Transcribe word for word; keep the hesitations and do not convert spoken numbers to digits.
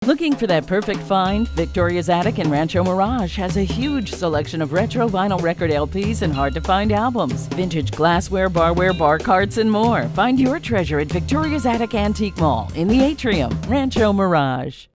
Looking for that perfect find? Victoria's Attic in Rancho Mirage has a huge selection of retro vinyl record L Ps and hard-to-find albums, vintage glassware, barware, bar carts, and more. Find your treasure at Victoria's Attic Antique Mall in the Atrium, Rancho Mirage.